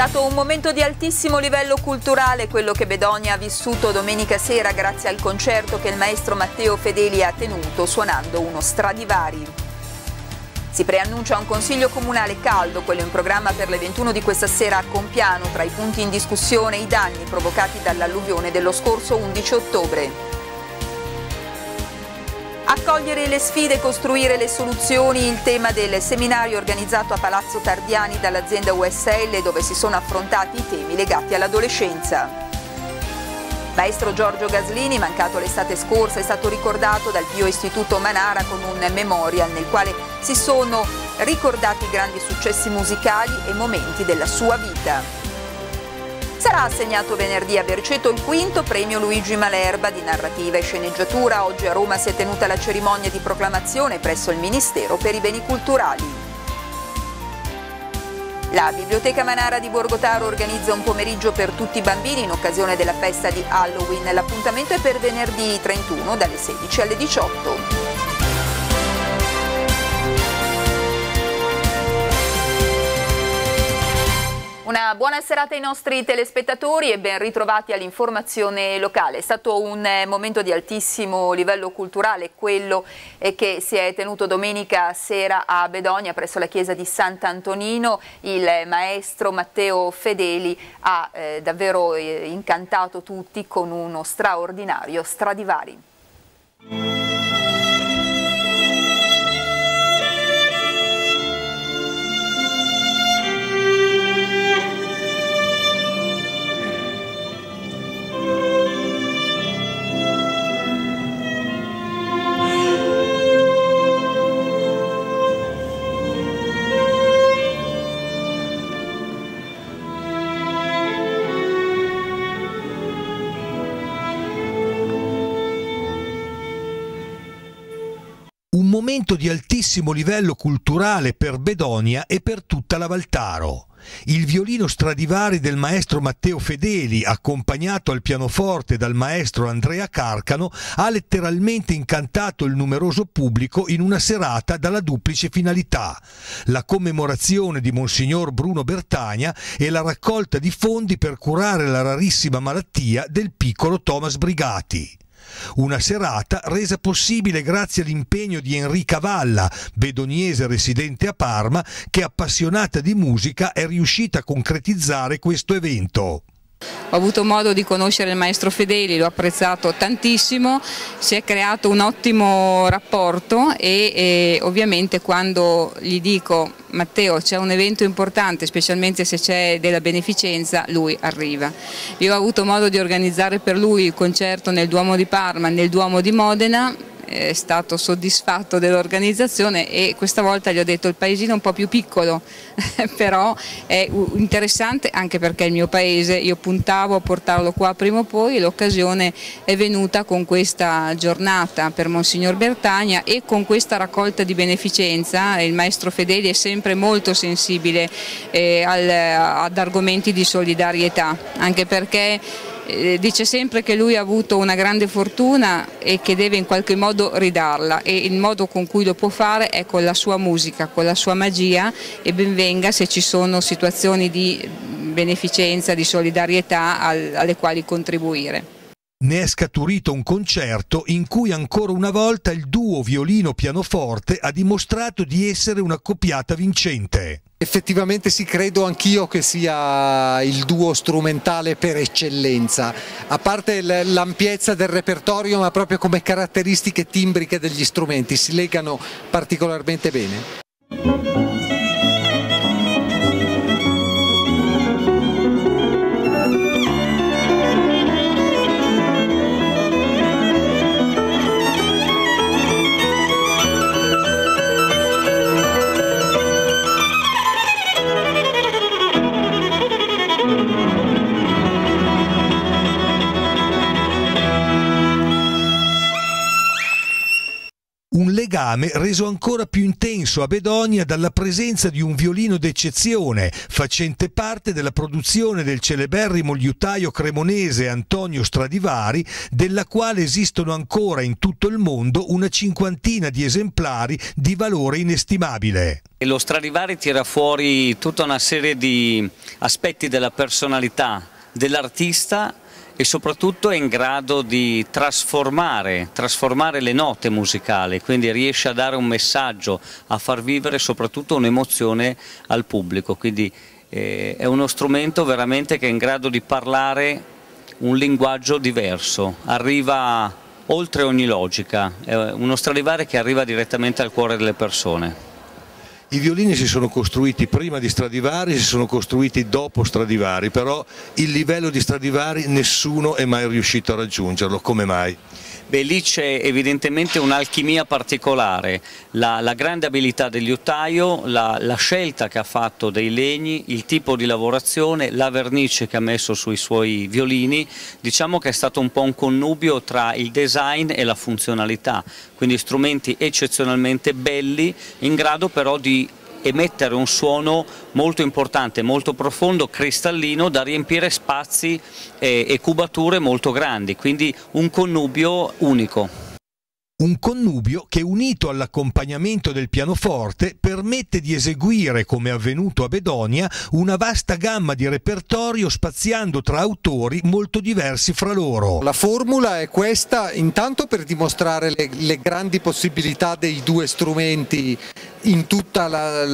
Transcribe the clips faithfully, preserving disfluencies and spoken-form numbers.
stato un momento di altissimo livello culturale quello che Bedonia ha vissuto domenica sera grazie al concerto che il maestro Matteo Fedeli ha tenuto suonando uno Stradivari. Si preannuncia un consiglio comunale caldo, quello in programma per le ventuno di questa sera a Compiano, tra i punti in discussione i danni provocati dall'alluvione dello scorso undici ottobre. Accogliere le sfide e costruire le soluzioni, il tema del seminario organizzato a Palazzo Tardiani dall'azienda U S L, dove si sono affrontati i temi legati all'adolescenza. Maestro Giorgio Gaslini, mancato l'estate scorsa, è stato ricordato dal Bioistituto Manara con un memorial nel quale si sono ricordati grandi successi musicali e momenti della sua vita. Sarà assegnato venerdì a Berceto il quinto premio Luigi Malerba di narrativa e sceneggiatura. Oggi a Roma si è tenuta la cerimonia di proclamazione presso il Ministero per i Beni Culturali. La Biblioteca Manara di Borgotaro organizza un pomeriggio per tutti i bambini in occasione della festa di Halloween. L'appuntamento è per venerdì trentuno dalle sedici alle diciotto. Una buona serata ai nostri telespettatori e ben ritrovati all'informazione locale. È stato un momento di altissimo livello culturale, quello che si è tenuto domenica sera a Bedonia presso la chiesa di Sant'Antonino. Il maestro Matteo Fedeli ha eh, davvero eh, incantato tutti con uno straordinario Stradivari. Un momento di altissimo livello culturale per Bedonia e per tutta la Valtaro. Il violino Stradivari del maestro Matteo Fedeli, accompagnato al pianoforte dal maestro Andrea Carcano, ha letteralmente incantato il numeroso pubblico in una serata dalla duplice finalità: la commemorazione di Monsignor Bruno Bertagna e la raccolta di fondi per curare la rarissima malattia del piccolo Thomas Brigati. Una serata resa possibile grazie all'impegno di Enrica Valla, bedoniese residente a Parma, che appassionata di musica è riuscita a concretizzare questo evento. Ho avuto modo di conoscere il maestro Fedeli, l'ho apprezzato tantissimo, si è creato un ottimo rapporto e, e ovviamente quando gli dico Matteo c'è un evento importante, specialmente se c'è della beneficenza, lui arriva. Io ho avuto modo di organizzare per lui il concerto nel Duomo di Parma, nel Duomo di Modena. È stato soddisfatto dell'organizzazione e questa volta gli ho detto il paesino è un po' più piccolo però è interessante anche perché è il mio paese, io puntavo a portarlo qua prima o poi e l'occasione è venuta con questa giornata per Monsignor Bertagna e con questa raccolta di beneficenza. Il maestro Fedeli è sempre molto sensibile eh, al, ad argomenti di solidarietà, anche perché dice sempre che lui ha avuto una grande fortuna e che deve in qualche modo ridarla e il modo con cui lo può fare è con la sua musica, con la sua magia e ben venga se ci sono situazioni di beneficenza, di solidarietà alle quali contribuire. Ne è scaturito un concerto in cui ancora una volta il duo violino-pianoforte ha dimostrato di essere un'accoppiata vincente. Effettivamente sì, credo anch'io che sia il duo strumentale per eccellenza, a parte l'ampiezza del repertorio, ma proprio come caratteristiche timbriche degli strumenti, si legano particolarmente bene. Un legame legame reso ancora più intenso a Bedonia dalla presenza di un violino d'eccezione, facente parte della produzione del celeberrimo liutaio cremonese Antonio Stradivari, della quale esistono ancora in tutto il mondo una cinquantina di esemplari di valore inestimabile. E lo Stradivari tira fuori tutta una serie di aspetti della personalità dell'artista e soprattutto è in grado di trasformare, trasformare le note musicali, quindi riesce a dare un messaggio, a far vivere soprattutto un'emozione al pubblico, quindi eh, è uno strumento veramente che è in grado di parlare un linguaggio diverso, arriva oltre ogni logica, è uno Stradivari che arriva direttamente al cuore delle persone. I violini si sono costruiti prima di Stradivari, si sono costruiti dopo Stradivari, però il livello di Stradivari nessuno è mai riuscito a raggiungerlo. Come mai? Beh, lì c'è evidentemente un'alchimia particolare, la, la grande abilità del liutaio, la, la scelta che ha fatto dei legni, il tipo di lavorazione, la vernice che ha messo sui suoi violini, diciamo che è stato un po' un connubio tra il design e la funzionalità, quindi strumenti eccezionalmente belli, in grado però di emettere un suono molto importante, molto profondo, cristallino, da riempire spazi e, e cubature molto grandi, quindi un connubio unico. Un connubio che, unito all'accompagnamento del pianoforte, permette di eseguire, come è avvenuto a Bedonia, una vasta gamma di repertorio spaziando tra autori molto diversi fra loro. La formula è questa, intanto per dimostrare le, le grandi possibilità dei due strumenti in tutta la,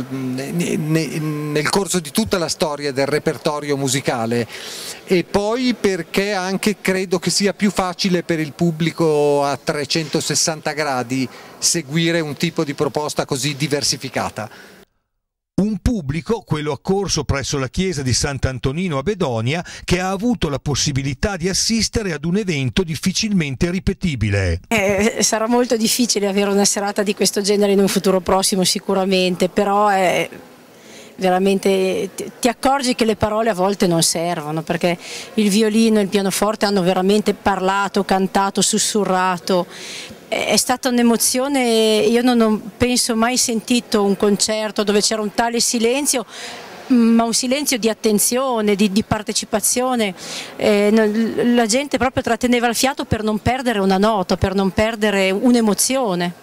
nel corso di tutta la storia del repertorio musicale, e poi perché anche credo che sia più facile per il pubblico a trecentosessanta gradi seguire un tipo di proposta così diversificata. Un pubblico, quello accorso presso la chiesa di Sant'Antonino a Bedonia, che ha avuto la possibilità di assistere ad un evento difficilmente ripetibile. Eh, sarà molto difficile avere una serata di questo genere in un futuro prossimo sicuramente, però è veramente, ti accorgi che le parole a volte non servono, perché il violino e il pianoforte hanno veramente parlato, cantato, sussurrato. È stata un'emozione, io non ho penso mai sentito un concerto dove c'era un tale silenzio, ma un silenzio di attenzione, di, di partecipazione, eh, la gente proprio tratteneva il fiato per non perdere una nota, per non perdere un'emozione.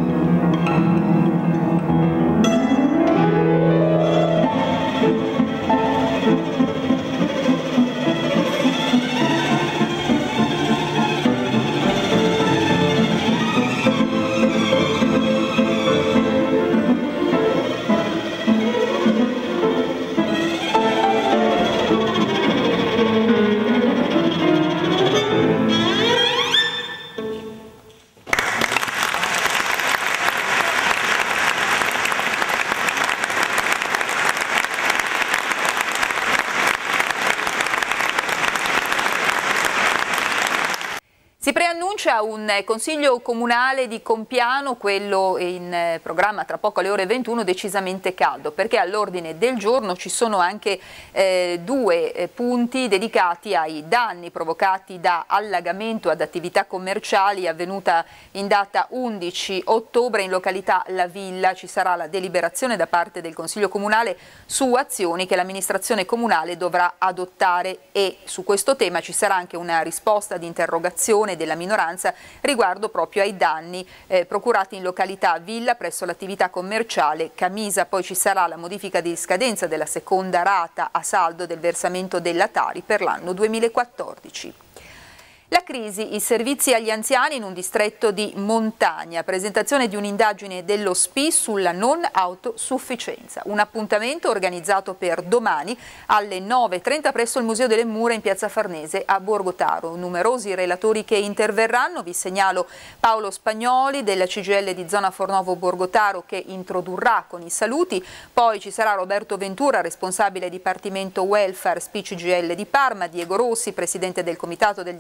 Si preannuncia un consiglio comunale di Compiano, quello in programma tra poco alle ore ventuno, decisamente caldo, perché all'ordine del giorno ci sono anche eh, due punti dedicati ai danni provocati da allagamento ad attività commerciali avvenuta in data undici ottobre in località La Villa. Ci sarà la deliberazione da parte del Consiglio Comunale su azioni che l'amministrazione comunale dovrà adottare, e su questo tema ci sarà anche una risposta di interrogazione della minoranza riguardo proprio ai danni eh, procurati in località Villa presso l'attività commerciale Camisa. Poi ci sarà la modifica di scadenza della seconda rata a saldo del versamento della Tari per l'anno duemilaquattordici. La crisi, i servizi agli anziani in un distretto di montagna, presentazione di un'indagine dello S P I sulla non autosufficienza. Un appuntamento organizzato per domani alle nove e trenta presso il Museo delle Mura in piazza Farnese a Borgotaro. Numerosi relatori che interverranno, vi segnalo Paolo Spagnoli della C G L di zona Fornovo Borgotaro che introdurrà con i saluti, poi ci sarà Roberto Ventura, responsabile Dipartimento Welfare S P I C G L di Parma, Diego Rossi, presidente del Comitato del Distretto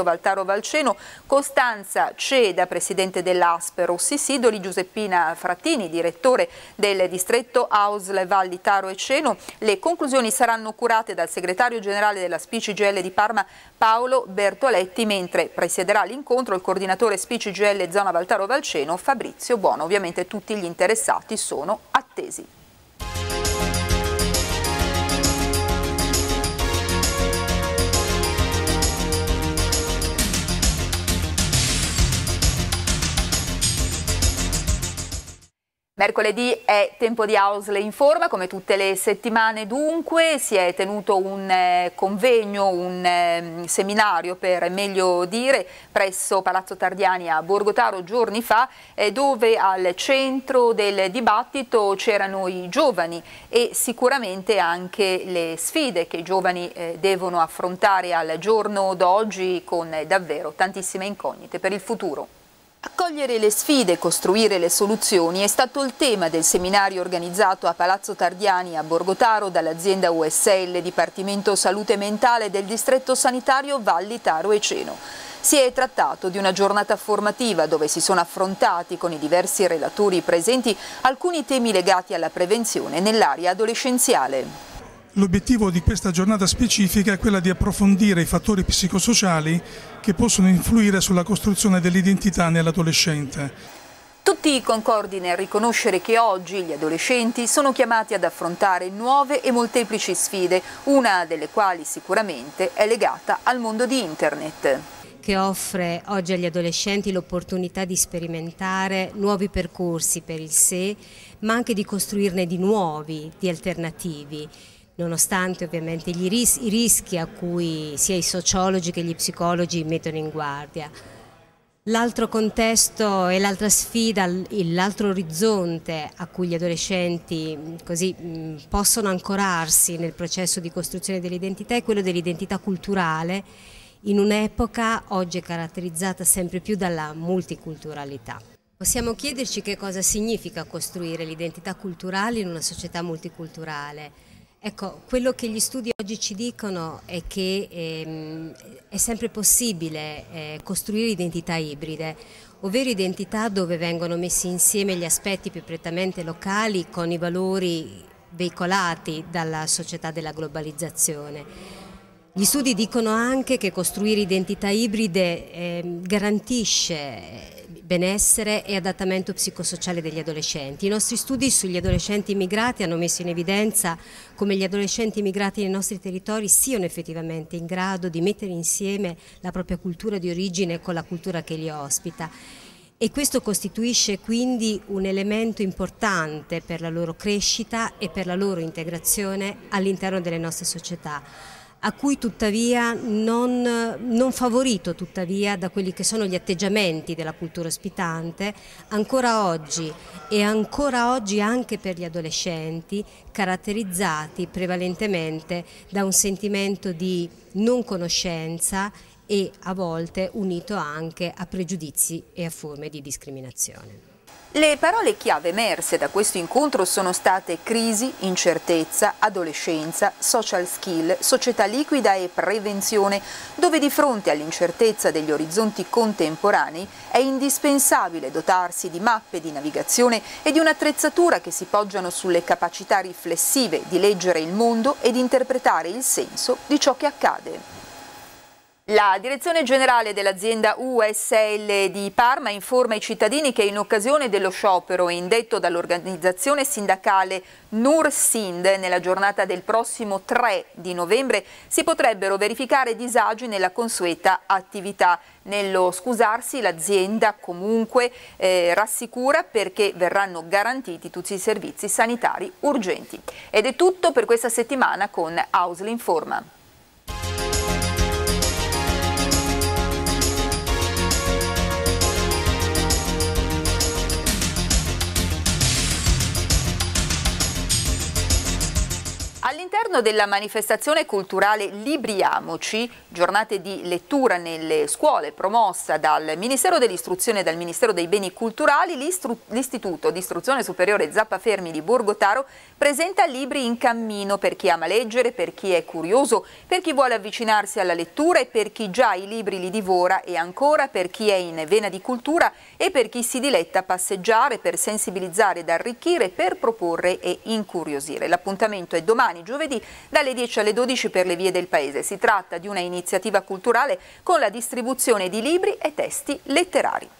Valtaro Valceno, Costanza Ceda, presidente dell'Aspe Rossi Sidoli, Giuseppina Frattini, direttore del distretto A U S L Valli Taro e Ceno. Le conclusioni saranno curate dal segretario generale della S P C G L di Parma Paolo Bertoletti, mentre presiederà l'incontro il coordinatore S P C G L Zona Valtaro Valceno Fabrizio Buono. Ovviamente tutti gli interessati sono attesi. Mercoledì è tempo di A U S L Informa, come tutte le settimane dunque si è tenuto un eh, convegno, un eh, seminario per meglio dire presso Palazzo Tardiani a Borgotaro giorni fa, eh, dove al centro del dibattito c'erano i giovani e sicuramente anche le sfide che i giovani eh, devono affrontare al giorno d'oggi con eh, davvero tantissime incognite per il futuro. Accogliere le sfide e costruire le soluzioni è stato il tema del seminario organizzato a Palazzo Tardiani a Borgotaro dall'azienda U S L Dipartimento Salute Mentale del distretto sanitario Valli Taro e Ceno. Si è trattato di una giornata formativa dove si sono affrontati con i diversi relatori presenti alcuni temi legati alla prevenzione nell'area adolescenziale. L'obiettivo di questa giornata specifica è quella di approfondire i fattori psicosociali che possono influire sulla costruzione dell'identità nell'adolescente. Tutti concordi nel riconoscere che oggi gli adolescenti sono chiamati ad affrontare nuove e molteplici sfide, una delle quali sicuramente è legata al mondo di Internet. Che offre oggi agli adolescenti l'opportunità di sperimentare nuovi percorsi per il sé, ma anche di costruirne di nuovi, di alternativi, nonostante ovviamente gli ris- i rischi a cui sia i sociologi che gli psicologi mettono in guardia. L'altro contesto e l'altra sfida, l'altro orizzonte a cui gli adolescenti così, mh, possono ancorarsi nel processo di costruzione dell'identità è quello dell'identità culturale, in un'epoca oggi caratterizzata sempre più dalla multiculturalità. Possiamo chiederci che cosa significa costruire l'identità culturale in una società multiculturale. Ecco, quello che gli studi oggi ci dicono è che ehm, è sempre possibile eh, costruire identità ibride, ovvero identità dove vengono messi insieme gli aspetti più prettamente locali con i valori veicolati dalla società della globalizzazione. Gli studi dicono anche che costruire identità ibride eh, garantisce benessere e adattamento psicosociale degli adolescenti. I nostri studi sugli adolescenti immigrati hanno messo in evidenza come gli adolescenti immigrati nei nostri territori siano effettivamente in grado di mettere insieme la propria cultura di origine con la cultura che li ospita. E questo costituisce quindi un elemento importante per la loro crescita e per la loro integrazione all'interno delle nostre società, a cui tuttavia non, non favorito tuttavia da quelli che sono gli atteggiamenti della cultura ospitante, ancora oggi e ancora oggi anche per gli adolescenti, caratterizzati prevalentemente da un sentimento di non conoscenza e a volte unito anche a pregiudizi e a forme di discriminazione. Le parole chiave emerse da questo incontro sono state crisi, incertezza, adolescenza, social skill, società liquida e prevenzione, dove di fronte all'incertezza degli orizzonti contemporanei è indispensabile dotarsi di mappe di navigazione e di un'attrezzatura che si poggiano sulle capacità riflessive di leggere il mondo e di interpretare il senso di ciò che accade. La direzione generale dell'azienda U S L di Parma informa i cittadini che in occasione dello sciopero indetto dall'organizzazione sindacale Nursind nella giornata del prossimo tre di novembre si potrebbero verificare disagi nella consueta attività. Nello scusarsi l'azienda comunque eh, rassicura perché verranno garantiti tutti i servizi sanitari urgenti. Ed è tutto per questa settimana con A U S L Informa. All'interno della manifestazione culturale Libriamoci, giornate di lettura nelle scuole promossa dal Ministero dell'Istruzione e dal Ministero dei Beni Culturali, l'Istituto di Istruzione Superiore Zappafermi di Borgotaro presenta libri in cammino per chi ama leggere, per chi è curioso, per chi vuole avvicinarsi alla lettura e per chi già i libri li divora e ancora per chi è in vena di cultura e per chi si diletta a passeggiare, per sensibilizzare ed arricchire, per proporre e incuriosire. L'appuntamento è domani, giovedì, dalle dieci alle dodici per le vie del paese. Si tratta di una iniziativa culturale con la distribuzione di libri e testi letterari.